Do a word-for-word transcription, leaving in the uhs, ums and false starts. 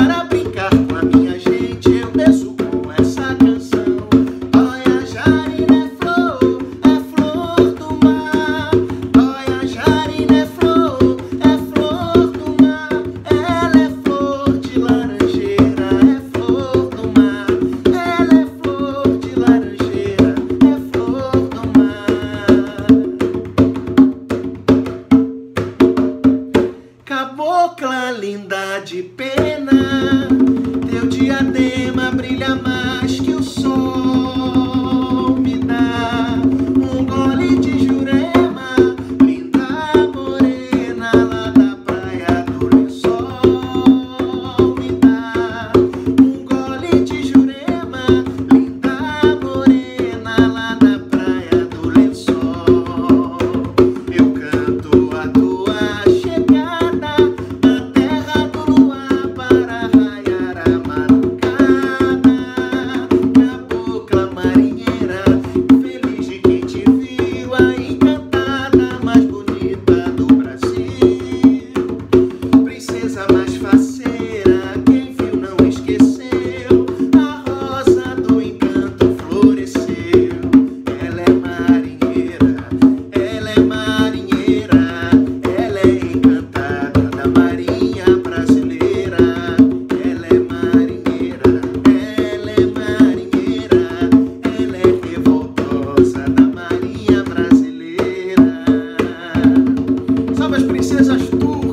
para brincar com a minha gente, eu desço com essa canção. Olha, a Jarina é flor, é flor do mar. Olha, a Jarina é flor, é flor do mar. Ela é flor de laranjeira, é flor do mar. Ela é flor de laranjeira, é flor do mar. Cabocla linda de pena, teu diadema brilha mais que o sol me dá. Um gole de Jurema, linda morena, lá da praia do Lençol me dá. Um gole de Jurema, linda morena, lá da praia do Lençol. Eu canto a tua chegada na terra do luar para raiar a madrugada. Cabocla marinheira, feliz de quem te viu, a encantada mais bonita do Brasil. Princesa mais faceira, quem viu não esqueceu, a rosa do encanto floresceu. Ela é marinheira, ela é marinheira, ela é encantada da marinha brasileira. Ela é marinheira, ela é marinheira, ela é revoltosa da marinha brasileira. Salve as princesas turcas!